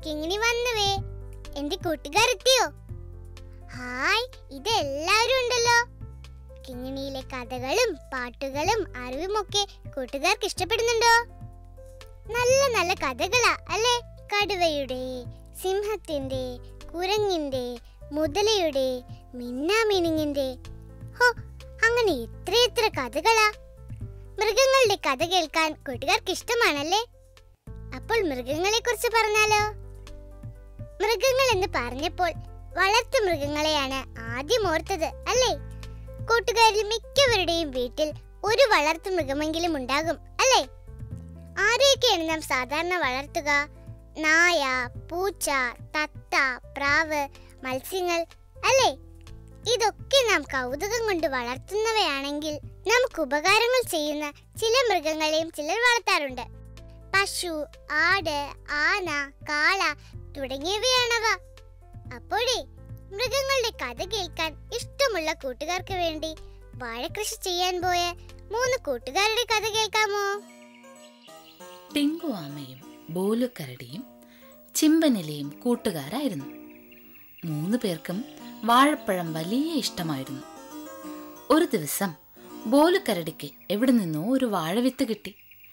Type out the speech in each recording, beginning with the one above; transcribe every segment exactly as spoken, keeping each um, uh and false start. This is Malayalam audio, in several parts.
കിങ്ങിണി വന്നുവേ. എന്റെ കൂട്ടുകാരെത്തിയോ? ഹായ്, ഇതെല്ലാവരും ഉണ്ടല്ലോ. കിങ്ങിണിയിലെ കഥകളും പാട്ടുകളും അറിവുമൊക്കെ കൂട്ടുകാർക്ക് ഇഷ്ടപ്പെടുന്നുണ്ടോ? നല്ല നല്ല കഥകളാ അല്ലേ? കടുവയുടെ, സിംഹത്തിന്റെ, കുരങ്ങിന്റെ, മുതലയുടെ, മിന്നാമിനുങ്ങിന്റെ, ഹോ അങ്ങനെ എത്രയെത്ര കഥകളാ. മൃഗങ്ങളുടെ കഥ കേൾക്കാൻ കൂട്ടുകാർക്ക് ഇഷ്ടമാണല്ലേ? അപ്പോൾ മൃഗങ്ങളെ കുറിച്ച് പറഞ്ഞാലോ? മൃഗങ്ങൾ എന്ന് പറഞ്ഞപ്പോൾ വളർത്തു മൃഗങ്ങളെയാണ് ആദ്യം ഓർത്തത് അല്ലേ? കൂട്ടുകാരിൽ മിക്കവരുടെയും വീട്ടിൽ ഒരു വളർത്തു മൃഗമെങ്കിലും ഉണ്ടാകും അല്ലേ? ആരെയൊക്കെയാണ് നാം സാധാരണ വളർത്തുക? നായ, പൂച്ച, തത്ത, പ്രാവ്, മത്സ്യങ്ങൾ അല്ലേ? ഇതൊക്കെ നാം കൗതുകം കൊണ്ട് വളർത്തുന്നവയാണെങ്കിൽ നമുക്ക് ഉപകാരങ്ങൾ ചെയ്യുന്ന ചില മൃഗങ്ങളെയും ചിലർ വളർത്താറുണ്ട്. പശു, ആട്, ആന, കാള തുടങ്ങിയവയാണവ. അപ്പോഴേ മൃഗങ്ങളുടെ കഥ കേൾക്കാൻ ഇഷ്ടമുള്ള കൂട്ടുകാർക്ക് വേണ്ടി വാഴകൃഷി ചെയ്യാൻ പോയ മൂന്ന് കൂട്ടുകാരുടെ കഥ കേൾക്കാമോ? ടിങ്കു ആമയും ബോലുക്കരടിയും ചിമ്പനിലയും കൂട്ടുകാരായിരുന്നു. മൂന്ന് പേർക്കും വാഴപ്പഴം വലിയ ഇഷ്ടമായിരുന്നു. ഒരു ദിവസം ബോലുക്കരടിക്ക് എവിടെ നിന്നോ ഒരു വാഴവിത്ത് കിട്ടി.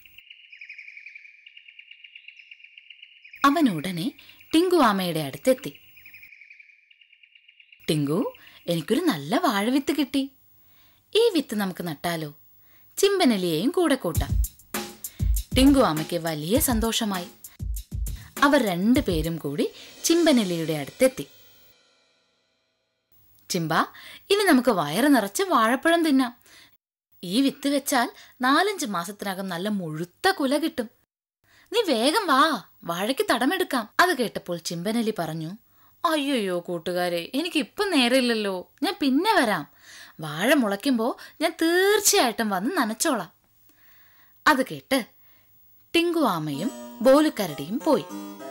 അവൻ ഉടനെ ടിങ്കു ആമയുടെ അടുത്തെത്തി. ടിങ്കു, എനിക്കൊരു നല്ല വാഴവിത്ത് കിട്ടി. ഈ വിത്ത് നമുക്ക് നട്ടാലോ? ചിമ്പനിലയെയും കൂടെ കൂട്ടാം. ടിങ്കു ആമയ്ക്ക് വലിയ സന്തോഷമായി. അവർ രണ്ടുപേരും കൂടി ചിമ്പനിലയുടെ അടുത്തെത്തി. ചിമ്പ, ഇനി നമുക്ക് വയറ് നിറച്ച് വാഴപ്പഴം തിന്നാം. ഈ വിത്ത് വെച്ചാൽ നാലഞ്ച് മാസത്തിനകം നല്ല മുഴുത്ത കുല കിട്ടും. നീ വേഗം വാ, വാഴയ്ക്ക് തടമെടുക്കാം. അത് കേട്ടപ്പോൾ ചിമ്പനലി പറഞ്ഞു, അയ്യോയ്യോ കൂട്ടുകാരെ, എനിക്കിപ്പം നേരമില്ലല്ലോ, ഞാൻ പിന്നെ വരാം. വാഴ മുളയ്ക്കുമ്പോൾ ഞാൻ തീർച്ചയായിട്ടും വന്ന് നനച്ചോളാം. അത് കേട്ട് ടിങ്കു ആമയും ബോലുക്കരടിയും പോയി.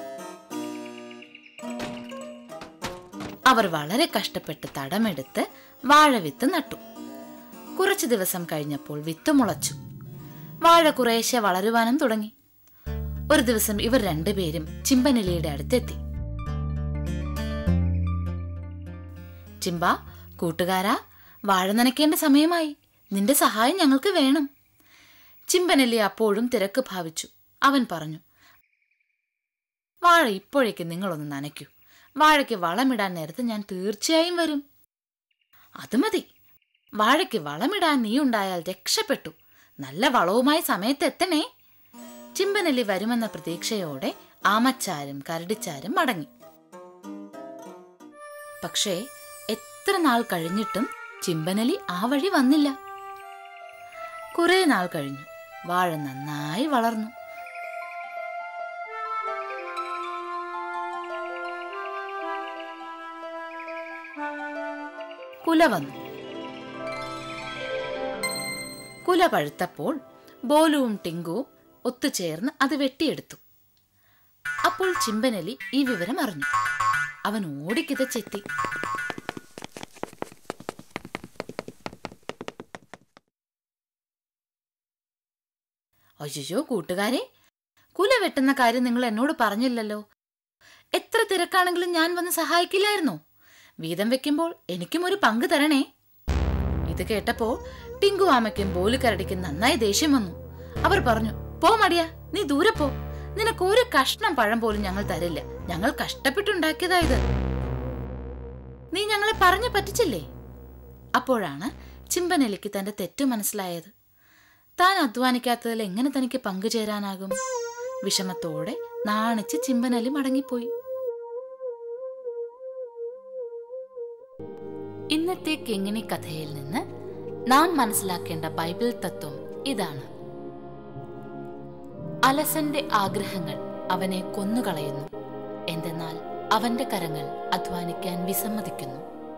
അവർ വളരെ കഷ്ടപ്പെട്ട് തടമെടുത്ത് വാഴവിത്ത് നട്ടു. കുറച്ചു ദിവസം കഴിഞ്ഞപ്പോൾ വിത്ത് മുളച്ചു. വാഴ കുറേശ്ശെ വളരുവാനും തുടങ്ങി. ഒരു ദിവസം ഇവർ രണ്ടുപേരും ചിമ്പനിലയുടെ അടുത്തെത്തി. ചിമ്പ, കൂട്ടുകാരാ, വാഴ നനയ്ക്കേണ്ട സമയമായി. നിന്റെ സഹായം ഞങ്ങൾക്ക് വേണം. ചിമ്പനല്ലി അപ്പോഴും തിരക്ക് ഭാവിച്ചു. അവൻ പറഞ്ഞു, വാഴ ഇപ്പോഴേക്ക് നിങ്ങളൊന്ന് നനയ്ക്കൂ. വാഴയ്ക്ക് വളമിടാൻ നേരത്ത് ഞാൻ തീർച്ചയായും വരും. അത് മതി, വാഴയ്ക്ക് വളമിടാൻ നീ ഉണ്ടായാൽ രക്ഷപ്പെട്ടു. നല്ല വളവുമായി സമയത്ത് എത്തണേ. ചിമ്പനല്ലി വരുമെന്ന പ്രതീക്ഷയോടെ ആമച്ചാരും കരടിച്ചാരും മടങ്ങി. പക്ഷേ എത്ര നാൾ കഴിഞ്ഞിട്ടും ചിമ്പനലി ആ വഴി വന്നില്ല. കുറെ നാൾ കഴിഞ്ഞു. വാഴ നന്നായി വളർന്നു. കുല വന്നു. കുല പഴുത്തപ്പോൾ ബോലുവും ടിങ്കുവും ഒത്തുചേർന്ന് അത് വെട്ടിയെടുത്തു. അപ്പോൾ ചിമ്പനലി ഈ വിവരം അറിഞ്ഞു. അവൻ ഓടിക്കിതച്ചെത്തി. അയ്യോ കൂട്ടുകാരെ, കുല വെട്ടുന്ന കാര്യം നിങ്ങൾ എന്നോട് പറഞ്ഞില്ലല്ലോ. എത്ര തിരക്കാണെങ്കിലും ഞാൻ വന്ന് സഹായിക്കില്ലായിരുന്നോ? വീതം വെക്കുമ്പോൾ എനിക്കും ഒരു പങ്ക് തരണേ. ഇത് കേട്ടപ്പോ ടിങ്കു ആമയ്ക്കും ബോലുക്കരടിക്കും നന്നായി ദേഷ്യം വന്നു. അവർ പറഞ്ഞു, പോ മടിയാ, നീ ദൂരെ പോ. നിനക്ക് ഒരു കഷ്ണം പഴം പോലും ഞങ്ങൾ തരില്ല. ഞങ്ങൾ കഷ്ടപ്പെട്ടുണ്ടാക്കിയതാ ഇത്. നീ ഞങ്ങളെ പറഞ്ഞു പറ്റിച്ചില്ലേ? അപ്പോഴാണ് ചിമ്പനലിക്ക് തന്റെ തെറ്റ് മനസ്സിലായത്. താൻ അധ്വാനിക്കാത്തതിൽ എങ്ങനെ തനിക്ക് പങ്കുചേരാനാകും? വിഷമത്തോടെ നാണിച്ച് ചിമ്പനലി മടങ്ങിപ്പോയി. ഇന്നത്തെ കിങ്ങിണി കഥയിൽ നിന്ന് നാം മനസ്സിലാക്കേണ്ട ബൈബിൾ തത്വം ഇതാണ്. അലസന്റെ ആഗ്രഹങ്ങൾ അവനെ കൊന്നുകളയുന്നു, എന്തെന്നാൽ അവന്റെ കരങ്ങൾ അധ്വാനിക്കാൻ വിസമ്മതിക്കുന്നു.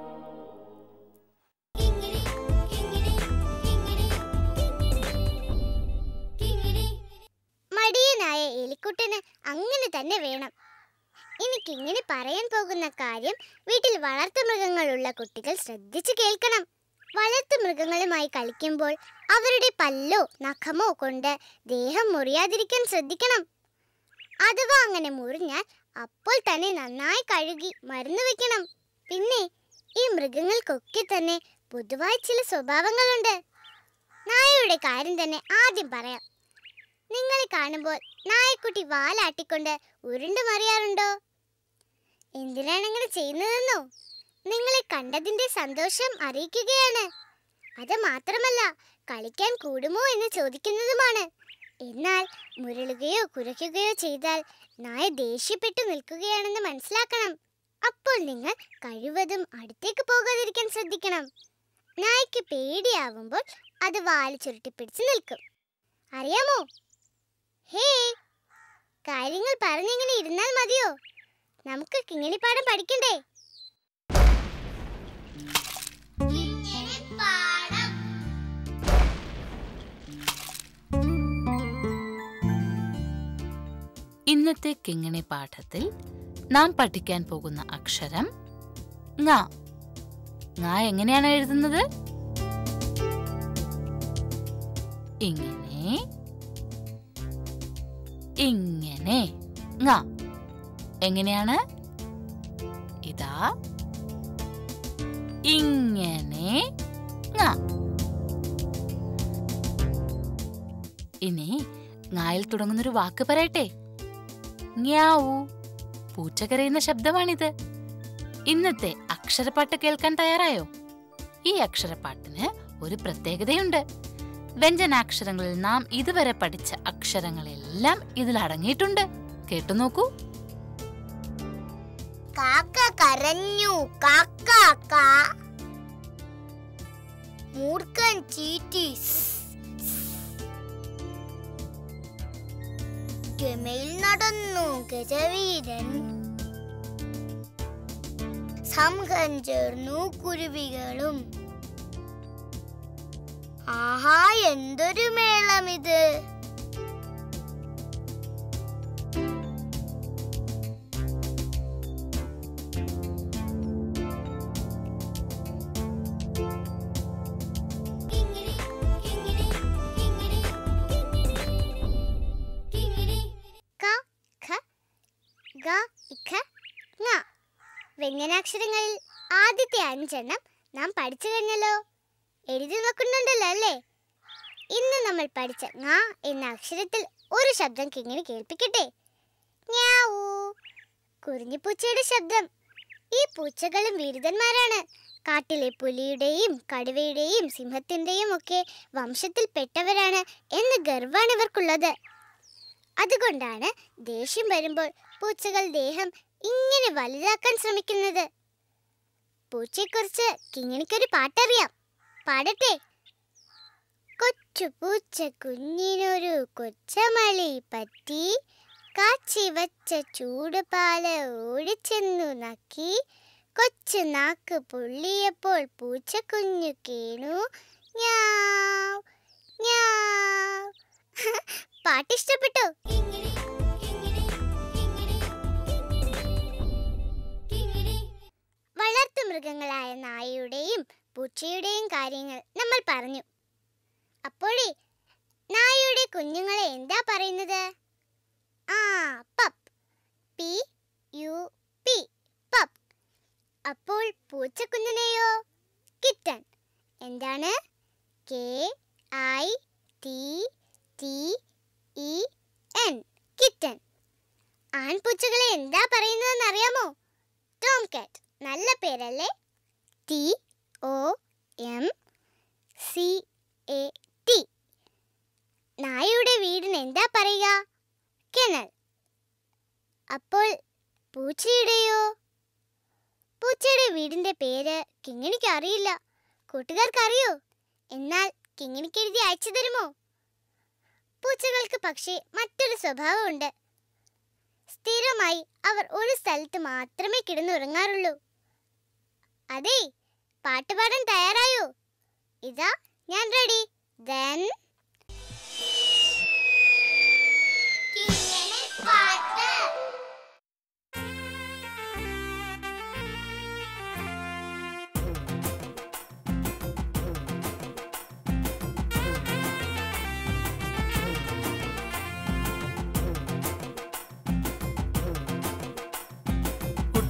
മടിയനായ എലിക്കുട്ടന് അങ്ങനെ തന്നെ വേണം. എനിക്ക് ഇങ്ങനെ പറയാൻ പോകുന്ന കാര്യം വീട്ടിൽ വളർത്തുമൃഗങ്ങളുള്ള കുട്ടികൾ ശ്രദ്ധിച്ചു കേൾക്കണം. വളർത്തുമൃഗങ്ങളുമായി കളിക്കുമ്പോൾ അവരുടെ പല്ലോ നഖമോ കൊണ്ട് ദേഹം മുറിയാതിരിക്കാൻ ശ്രദ്ധിക്കണം. അഥവാ അങ്ങനെ മുറിഞ്ഞാൽ അപ്പോൾ തന്നെ നന്നായി കഴുകി മരുന്ന് വെക്കണം. പിന്നെ ഈ മൃഗങ്ങൾക്കൊക്കെ തന്നെ പൊതുവായി ചില സ്വഭാവങ്ങളുണ്ട്. നായയുടെ കാര്യം തന്നെ ആദ്യം പറയാം. നിങ്ങളെ കാണുമ്പോൾ നായക്കുട്ടി വാലാട്ടിക്കൊണ്ട് ഉരുണ്ടു മറിയാറുണ്ടോ? എന്തിനാണ് ഇങ്ങനെ ചെയ്യുന്നതെന്നോ? നിങ്ങളെ കണ്ടതിന്റെ സന്തോഷം അറിയിക്കുകയാണ്. അത് മാത്രമല്ല, കളിക്കാൻ കൂടുമോ എന്ന് ചോദിക്കുന്നതുമാണ്. എന്നാൽ മുരളുകയോ കുരയ്ക്കുകയോ ചെയ്താൽ നായ ദേഷ്യപ്പെട്ടു നിൽക്കുകയാണെന്ന് മനസ്സിലാക്കണം. അപ്പോൾ നിങ്ങൾ കഴിവതും അടുത്തേക്ക് പോകാതിരിക്കാൻ ശ്രദ്ധിക്കണം. നായ്ക്ക് പേടിയാവുമ്പോൾ അത് വാല് ചുരുട്ടിപ്പിടിച്ച് നിൽക്കും. അറിയാമോ? ഹേ, കാര്യങ്ങൾ പറഞ്ഞിങ്ങനെ ഇരുന്നാൽ മതിയോ? നമുക്ക് കിങ്ങിണിപ്പാഠം പഠിക്കണ്ടേ? ഇന്നത്തെ കിങ്ങിണി പാഠത്തിൽ നാം പഠിക്കാൻ പോകുന്ന അക്ഷരം ങ. ങ എങ്ങനെയാണ് എഴുതുന്നത്? ഇങ്ങനെ, ഇങ്ങനെ. ങ എങ്ങനെയാണ്? ഇതാ, ഇങ്ങനെ. ങ. ഇനി ങായിൽ തുടങ്ങുന്നൊരു വാക്ക് പറയട്ടെ. ങ്യാവൂ. പൂച്ച കരയുന്ന ശബ്ദമാണിത്. ഇന്നത്തെ അക്ഷരപ്പാട്ട് കേൾക്കാൻ തയ്യാറായോ? ഈ അക്ഷരപ്പാട്ടിന് ഒരു പ്രത്യേകതയുണ്ട്. വ്യഞ്ജനാക്ഷരങ്ങളിൽ നാം ഇതുവരെ പഠിച്ച അക്ഷരങ്ങളെല്ലാം ഇതിൽ അടങ്ങിയിട്ടുണ്ട്. കേട്ടു നോക്കൂ. കാക്ക കരഞ്ഞു, കാക്ക. മൂർഖൻ ചീറ്റി, ഗമയിൽ നടന്നു ഗജവീരൻ. സംഘം ചേർന്നു കുരുവികളും. ആഹാ, എന്തൊരു മേളമിത്! വ്യഞ്ജനാക്ഷരങ്ങളിൽ ആദ്യത്തെ അഞ്ചെണ്ണം നാം പഠിച്ചു കഴിഞ്ഞല്ലോ. എഴുതി നോക്കുന്നുണ്ടല്ലോ അല്ലേ? ഇന്ന് നമ്മൾ പഠിച്ച ങ എന്ന അക്ഷരത്തിൽ ഒരു ശബ്ദം കിങ്ങിണി കേൾപ്പിക്കട്ടെ. ങ്യാവൂ. കുറിഞ്ഞിപ്പൂച്ചയുടെ ശബ്ദം. ഈ പൂച്ചകളും ബിരുദന്മാരാണ്. കാട്ടിലെ പുലിയുടെയും കടുവയുടെയും സിംഹത്തിന്റെയും ഒക്കെ വംശത്തിൽപ്പെട്ടവരാണ് എന്ന് ഗർവാണ് ഇവർക്കുള്ളത്. അതുകൊണ്ടാണ് ദേഷ്യം വരുമ്പോൾ പൂച്ചകൾ ദേഹം ഇങ്ങനെ വലുതാക്കാൻ ശ്രമിക്കുന്നത്. പൂച്ചയെക്കുറിച്ച് കിങ്ങിണിക്കൊരു പാട്ടറിയാം. പാടട്ടെ. കൊച്ചു പൂച്ച കുഞ്ഞിനൊരു കൊച്ചമളി പറ്റി, കാച്ചി വച്ച ചൂടുപാല് ഓടിച്ചെന്നു നക്കി, കൊച്ചു നാക്ക് പൊള്ളിയപ്പോൾ പൂച്ചക്കുഞ്ഞു കേണു. ഞാവ് ഞാവ്. പാട്ടിഷ്ടപ്പെട്ടോ? വളർത്തുമൃഗങ്ങളായ നായയുടെയും പൂച്ചയുടെയും കാര്യങ്ങൾ നമ്മൾ പറഞ്ഞു. അപ്പോഴേ നായയുടെ കുഞ്ഞുങ്ങളെ എന്താ പറയുന്നത്? ആ, pup. P U P, pup. അപ്പോൾ പൂച്ചക്കുഞ്ഞിനെയോ? കിറ്റൻ. എന്താണ്? K I T T E N, kitten. ആൺപൂച്ചകളെ എന്താ പറയുന്നതെന്ന് അറിയാമോ? Tomcat. നല്ല പേരല്ലേ? T O M C A T. നായയുടെ വീടിന് എന്താ പറയുക? കെനൽ. അപ്പോൾ പൂച്ചയുടെയോ? പൂച്ചയുടെ വീടിന്റെ പേര് കിങ്ങിണിക്ക് അറിയില്ല. കൂട്ടുകാർക്ക് അറിയോ? എന്നാൽ കിങ്ങിണിക്ക് എഴുതി അയച്ചു തരുമോ? പൂച്ചകൾക്ക് പക്ഷേ മറ്റൊരു സ്വഭാവമുണ്ട്. സ്ഥിരമായി അവർ ഒരു സ്ഥലത്ത് മാത്രമേ കിടന്നുറങ്ങാറുള്ളൂ. അതെ, പാട്ടുപാടാൻ തയ്യാറായോ? ഇതാ ഞാൻ റെഡി. ദെൻ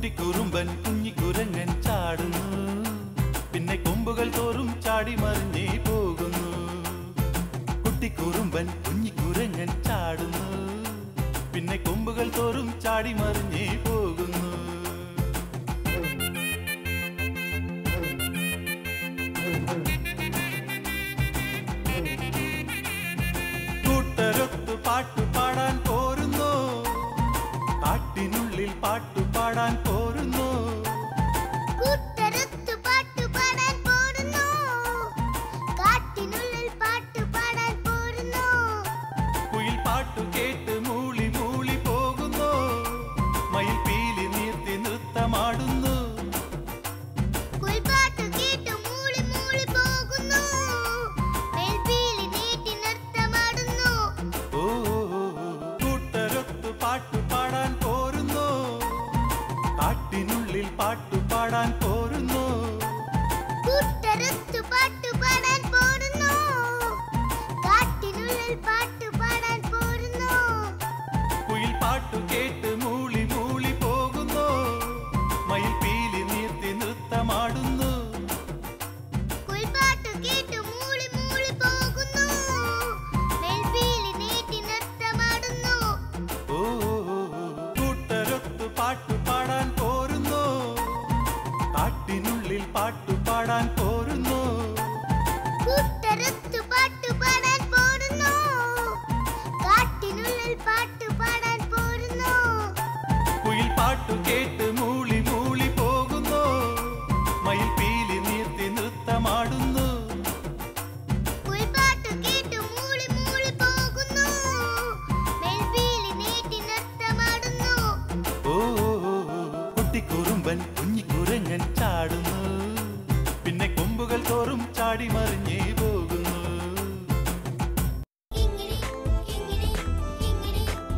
കുട്ടിക്കുറുമ്പൻ കുഞ്ഞിക്കുരങ്ങൻ ചാടുന്നു, പിന്നെ കൊമ്പുകൾ തോറും ചാടി മറിഞ്ഞേ പോകുന്നു. കുട്ടിക്കുറുമ്പൻ കുഞ്ഞിക്കുരങ്ങൻ ചാടുന്നു, പിന്നെ കൊമ്പുകൾ തോറും ചാടി മറിഞ്ഞേ പോകുന്നു. കൂട്ടരൊത്തു പാട്ടുപാടാൻ പോരുന്നു, കാട്ടിനുള്ളിൽ പാട്ടുപാടാൻ പോരുന്നു. കൂട്ടരൊത്തു പാട്ടുപാടാൻ പോരുന്നു, കാട്ടിനുള്ളിൽ പാട്ടുപാടാൻ പോരുന്നു. കുയിൽ പാട്ടു കേട്ട് മൂളി മൂളി പോകുന്നു, മയിൽ പീലി നീർത്തി നൃത്തമാടുന്നു. കുയിൽപ്പാട്ടു കേട്ട് മൂളി മൂളി പോകുന്നു, മയിൽ പീലി നീട്ടി നൃത്തമാടുന്നു. ഓ കൂട്ടരൊത്തു പാട്ടുപാടാൻ പോരുന്നു, കാട്ടിനുള്ളിൽ പാട്ടുപാടാൻ പോരുന്നു. കൂട്ടരൊത്തു പാട്ടുപാടാൻ പോരുന്നു, കാട്ടിനുള്ളിൽ പാട്ടുപാടാൻ പോരുന്നു. കുയിൽ പാട്ടു കേട്ട് മൂളി മൂളി പോകുന്നു, മയിൽ പീലി നീർത്തി നൃത്തമാടുന്നു. കുയിൽപ്പാട്ടു കേട്ട് മൂളി മൂളി പോകുന്നു, മയിൽ പീലി നീട്ടി നൃത്തമാടുന്നു. ഓ കൂട്ടരൊത്തു പാട്ടുപാടാൻ പോരുന്നു, കാട്ടിനുള്ളിൽ പാട്ടുപാടാൻ പോരുന്നു. കൂട്ടരൊത്തു പാട്ടുപാടാൻ പോരുന്നു, കാട്ടിനുള്ളിൽ പാട്ടുപാടാൻ പോരുന്നു. കുയിൽ പാട്ടു കേട്ട് മൂളി മൂളി പോകുന്നു, മയിൽ പീലി നീർത്തി നൃത്തമാടുന്നു. കുയിൽപ്പാട്ടു കേട്ട് മൂളി മൂളി പോകുന്നു, മയിൽ പീലി നീട്ടി നൃത്തമാടുന്നു. ഓ കുട്ടിക്കുറുമ്പൻ കുഞ്ഞിക്കുരങ്ങൻ ചാടുന്നു, പിന്നെ കൊമ്പുകൾ തോറും ചാടി മറിഞ്ഞേ പോകുന്നു. കിങ്ങിണി കിങ്ങിണി കിങ്ങിണി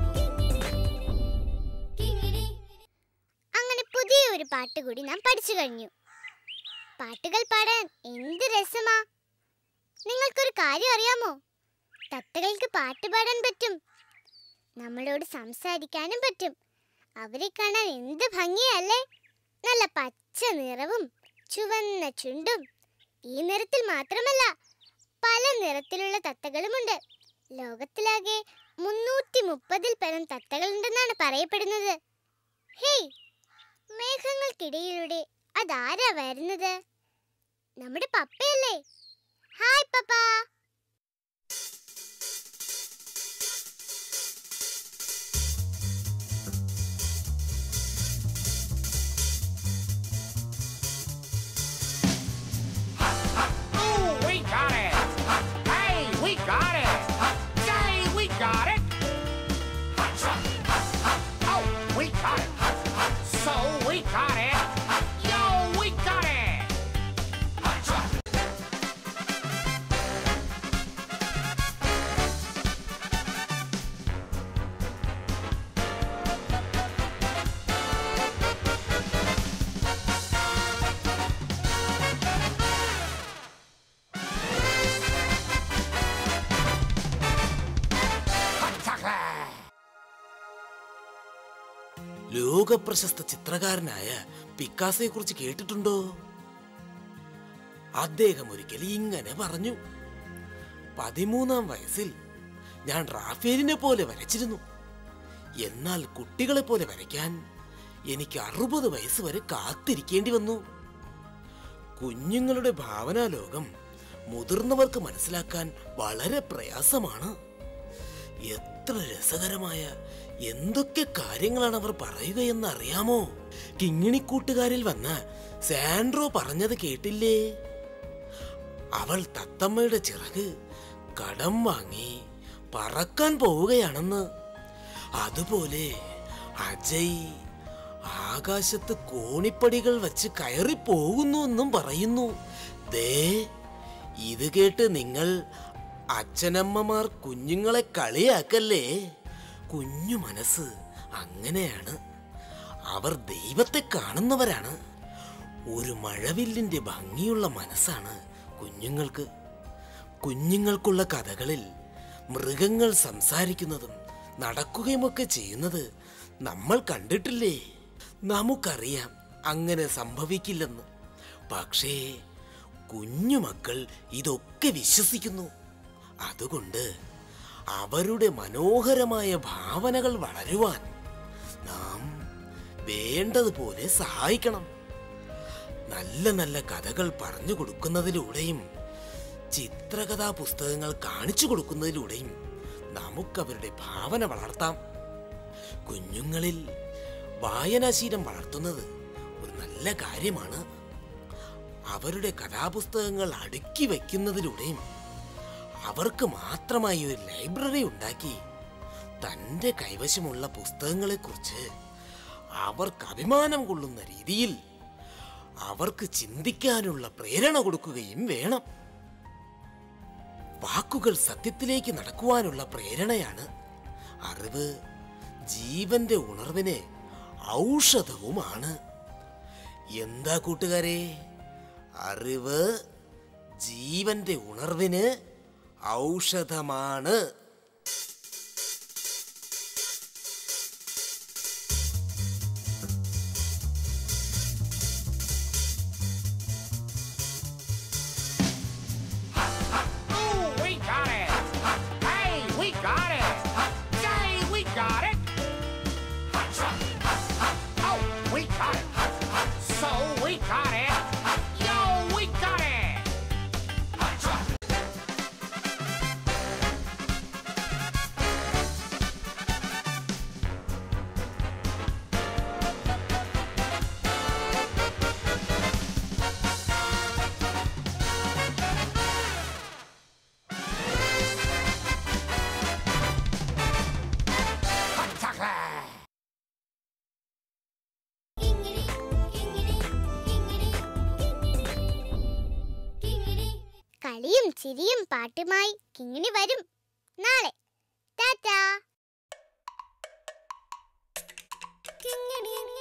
കിങ്ങിണി. അങ്ങനെ പുതിയൊരു പാട്ട് കൂടി നാം പഠിച്ചു കഴിഞ്ഞു. പാട്ടുകൾ പാടാൻ എന്ത് രസമാ! നിങ്ങൾക്കൊരു കാര്യം അറിയാമോ? തത്തകൾക്ക് പാട്ട് പാടാൻ പറ്റും, നമ്മളോട് സംസാരിക്കാനും പറ്റും. അവരെ കാണാൻ എന്ത് ഭംഗിയല്ലേ! നല്ല പച്ച നിറവും ചുവന്ന ചുണ്ടും. ഈ നിറത്തിൽ മാത്രമല്ല, പല നിറത്തിലുള്ള തത്തകളുമുണ്ട്. ലോകത്തിലാകെ മുന്നൂറ്റി മുപ്പതിൽ പരം തത്തകളുണ്ടെന്നാണ് പറയപ്പെടുന്നത്. ഹേയ്, മേഘങ്ങൾക്കിടയിലൂടെ അതാരാ വരുന്നത്? നമ്മുടെ പപ്പയല്ലേ? ഹായ് പപ്പ. Oh, we got it! Hey, we got it! Yay, we got it! Oh, we got it! So we got it! Yo, we got it! ലോകപ്രശസ്ത ചിത്രകാരനായ പിക്കാസോയെ കുറിച്ച് കേട്ടിട്ടുണ്ടോ? അദ്ദേഹം ഒരിക്കൽ ഇങ്ങനെ പറഞ്ഞു: പതിമൂന്നാം വയസ്സിൽ ഞാൻ റാഫേലിനെ പോലെ വരച്ചിരുന്നു. എന്നാൽ കുട്ടികളെ പോലെ വരയ്ക്കാൻ എനിക്ക് അറുപത് വയസ്സ് വരെ കാത്തിരിക്കേണ്ടി വന്നു. കുഞ്ഞുങ്ങളുടെ ഭാവനാലോകം മുതിർന്നവർക്ക് മനസ്സിലാക്കാൻ വളരെ പ്രയാസമാണ്. എത്ര രസകരമായ എന്തൊക്കെ കാര്യങ്ങളാണ് അവർ പറയുകയെന്ന് അറിയാമോ? കിങ്ങിണിക്കൂട്ടുകാരിൽ വന്ന സാൻഡ്രോ പറഞ്ഞത് കേട്ടില്ലേ? അവൾ തത്തമ്മയുടെ ചിറക് കടം വാങ്ങി പറക്കാൻ പോവുകയാണെന്ന്. അതുപോലെ അജയ് ആകാശത്ത് കോണിപ്പടികൾ വച്ച് കയറി പോകുന്നു എന്നും പറയുന്നു. ദേ, ഇത് കേട്ട് നിങ്ങൾ അച്ഛനമ്മമാർ കുഞ്ഞുങ്ങളെ കളിയാക്കല്ലേ. കുഞ്ഞു മനസ്സ് അങ്ങനെയാണ്. അവർ ദൈവത്തെ കാണുന്നവരാണ്. ഒരു മഴവില്ലിന്റെ ഭംഗിയുള്ള മനസ്സാണ് കുഞ്ഞുങ്ങൾക്ക്. കുഞ്ഞുങ്ങൾക്കുള്ള കഥകളിൽ മൃഗങ്ങൾ സംസാരിക്കുന്നതും നടക്കുകയുമൊക്കെ ചെയ്യുന്നത് നമ്മൾ കണ്ടിട്ടില്ലേ? നമുക്കറിയാം അങ്ങനെ സംഭവിക്കില്ലെന്ന്. പക്ഷേ കുഞ്ഞുമക്കൾ ഇതൊക്കെ വിശ്വസിക്കുന്നു. അതുകൊണ്ട് അവരുടെ മനോഹരമായ ഭാവനകൾ വളരുവാൻ നാം വേണ്ടതുപോലെ സഹായിക്കണം. നല്ല നല്ല കഥകൾ പറഞ്ഞു കൊടുക്കുന്നതിലൂടെയും ചിത്രകഥാ പുസ്തകങ്ങൾ കാണിച്ചു കൊടുക്കുന്നതിലൂടെയും നമുക്കവരുടെ ഭാവന വളർത്താം. കുഞ്ഞുങ്ങളിൽ വായനാശീലം വളർത്തുന്നത് ഒരു നല്ല കാര്യമാണ്. അവരുടെ കഥാപുസ്തകങ്ങൾ അടുക്കി വയ്ക്കുന്നതിലൂടെയും അവർക്ക് മാത്രമായി ഒരു ലൈബ്രറി ഉണ്ടാക്കി തൻ്റെ കൈവശമുള്ള പുസ്തകങ്ങളെക്കുറിച്ച് അവർക്ക് അഭിമാനം കൊള്ളുന്ന രീതിയിൽ അവർക്ക് ചിന്തിക്കാനുള്ള പ്രേരണ കൊടുക്കുകയും വേണം. വാക്കുകൾ സത്യത്തിലേക്ക് നടക്കുവാനുള്ള പ്രേരണയാണ്. അറിവ് ജീവന്റെ ഉണർവിന് ഔഷധവുമാണ്. എന്താ കൂട്ടുകാരെ, അറിവ് ജീവന്റെ ഉണർവിന് ഔഷധമാണ്. കളിയും ചിരിയും പാട്ടുമായി കിങ്ങിണി വരും നാളെ. ടാറ്റാ. കിങ്ങിണി.